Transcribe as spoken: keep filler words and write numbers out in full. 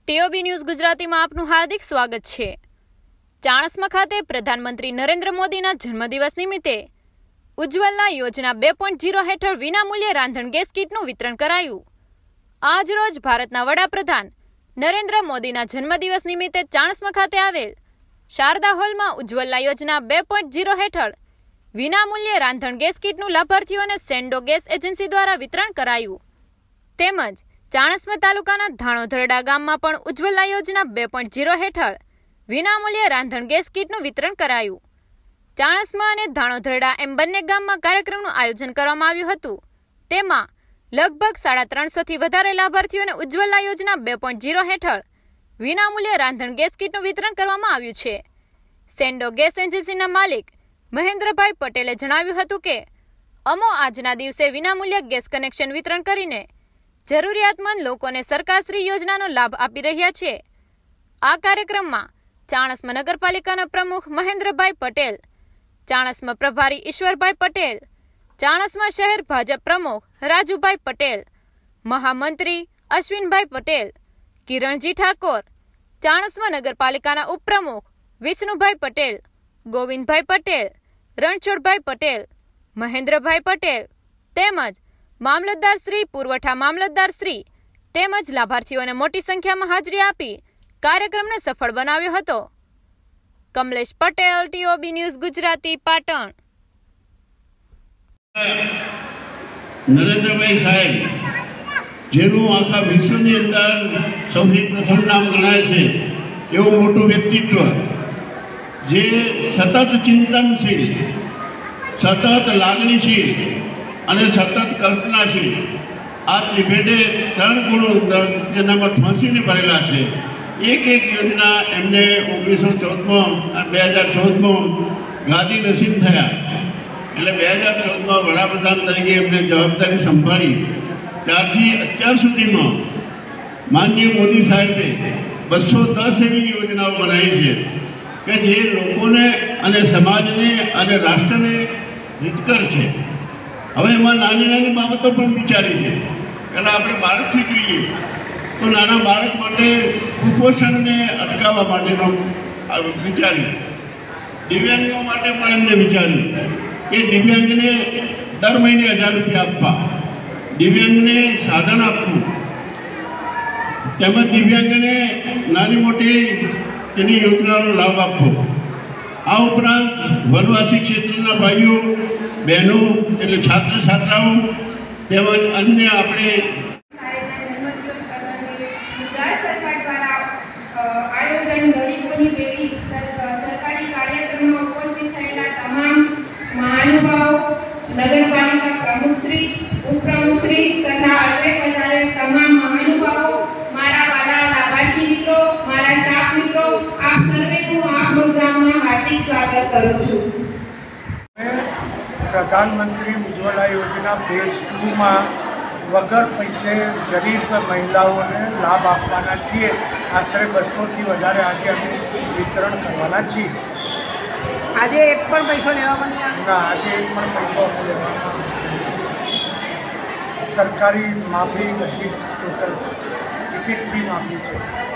ટીઓબી news ગુજરાતીમાં આપનું હાર્દિક સ્વાગત છે। ચાણસ્મા ખાતે પ્રધાનમંત્રી નરેન્દ્ર મોદીના જન્મદિવસ નિમિત્તે ઉજ્જવલા યોજના બે પોઈન્ટ ઝીરો હેઠળ વિનામૂલ્યે રાંધણ ગેસ કીટનું વિતરણ કરાયું। આજ રોજ ભારતના વડાપ્રધાન નરેન્દ્ર મોદીના જન્મદિવસ નિમિત્તે ચાણસ્મા ખાતે આવેલ શારદા હોલમાં ઉજ્જવલા યોજના બે પોઈન્ટ ઝીરો હેઠળ વિનામૂલ્યે રાંધણ ગેસ કીટનું લાભાર્થીઓને સેન્ડો ગેસ એજન્સી દ્વારા વિતરણ કરાયું। તેમજ ચાણસ્મા તાલુકાના ધાણોધરડા ગામમાં પણ ઉજ્જવલા યોજના બે પોઈન્ટ ઝીરો હેઠળ વિનામૂલ્યે રાંધણ ગેસ કીટનું વિતરણ કરાયું। ચાણસ્મા અને ધાણોધરડા એમ બંને ગામમાં કાર્યક્રમનું આયોજન કરવામાં આવ્યું હતું। તેમાં લગભગ સાડા ત્રણસોથી વધારે લાભાર્થીઓને ઉજ્જવલા યોજના બે પોઈન્ટ ઝીરો હેઠળ વિનામૂલ્યે રાંધણ ગેસ કીટનું વિતરણ કરવામાં આવ્યું છે। સેન્ડો ગેસ એજન્સીના માલિક મહેન્દ્રભાઈ પટેલે જણાવ્યું હતું કે અમો આજના દિવસે વિનામૂલ્યે ગેસ કનેક્શન વિતરણ કરીને જરૂરિયાતમંદ લોકોને સરકારશ્રી યોજનાનો લાભ આપી રહ્યા છે। આ કાર્યક્રમમાં ચાણસ્મા નગરપાલિકાના પ્રમુખ મહેન્દ્રભાઈ પટેલ, ચાણસ્મા પ્રભારી ઈશ્વરભાઈ પટેલ, ચાણસ્મા શહેર ભાજપ પ્રમુખ રાજુભાઈ પટેલ, મહામંત્રી અશ્વિનભાઈ પટેલ, કિરણજી ઠાકોર, ચાણસ્મા નગરપાલિકાના ઉપપ્રમુખ વિષ્ણુભાઈ પટેલ, ગોવિંદભાઈ પટેલ, રણછોડભાઈ પટેલ, મહેન્દ્રભાઈ પટેલ તેમજ મામલતદાર શ્રી, પુરવઠા મામલતદાર શ્રી તેમજ લાભાર્થીઓને મોટી સંખ્યામાં હાજરી આપી કાર્યક્રમને સફળ બનાવ્યો હતો। Kamlesh Patel, TOB news Gujarati, Patan. નરેન્દ્રભાઈ સાહેબ, જેનું આખા વિશ્વની અંદર સૌથી પ્રથમ નામ ગણાય છે એવું મોટું વ્યક્તિત્વ, જે સતત ચિંતનશીલ, સતત લાગણીશીલ અને સતત કલ્પનાશીલ, આ ત્રિભેટે ત્રણ ગુણો જેનામાં ઠોંસીને ભરેલા છે। એક એક યોજના એમને ઓગણીસો ચૌદમાં બે હજાર ચૌદમાં ગાદી નસીબ થયા, એટલે બે હજાર ચૌદમાં વડાપ્રધાન તરીકે એમને જવાબદારી સંભાળી ત્યારથી અત્યાર સુધીમાં માનનીય મોદી સાહેબે બસો દસ એવી યોજનાઓ બનાવી છે કે જે લોકોને અને સમાજને અને રાષ્ટ્રને હિતકર છે। હવે એમાં નાની નાની બાબતો પણ વિચારી છે। પહેલાં આપણે બાળકથી જોઈએ તો નાના બાળક માટે કુપોષણને અટકાવવા માટેનો વિચાર્યું, દિવ્યાંગો માટે પણ એમને વિચાર્યું કે દિવ્યાંગને દર મહિને હજાર રૂપિયા આપવા, દિવ્યાંગને સાધન આપવું, તેમજ દિવ્યાંગને નાની મોટી તેની યોજનાનો લાભ આપવો। આ ઉપરાંત વનવાસી ક્ષેત્રના ભાઈઓ બહેનો એટલે છાત્ર છાત્રાઓ તેમજ અન્ય આપણે આયોજન ગરીબોની પેઢી સરકારી કાર્યક્રમમાં ઉપસ્થિત થયેલા તમામ મહાનુભાવો, નગરપાલિકા પ્રમુખશ્રી, ઉપપ્રમુખશ્રી તથા અત્રે પધારેલ તમામ મહાનુભાવો, મારા વાલા લાભાર્થી મિત્રો, મારા સ્ટાફ મિત્રો, આપ સર્વેનું આ પ્રોગ્રામમાં હાર્દિક સ્વાગત કરું છું। પ્રધાનમંત્રી ઉજ્જવલા યોજના ફેઝ ટુમાં વગર પૈસે ગરીબ મહિલાઓને લાભ આપવાના છીએ। આશરે બસોથી વધારે આજે અમે વિતરણ કરવાના છીએ। આજે એક પણ પૈસો લેવામાં નહીં આવે? ના, આજે એક પણ પૈસો લેવામાં સરકારી માફી બધી ટોટલ ટિકિટ ફી માફી છે।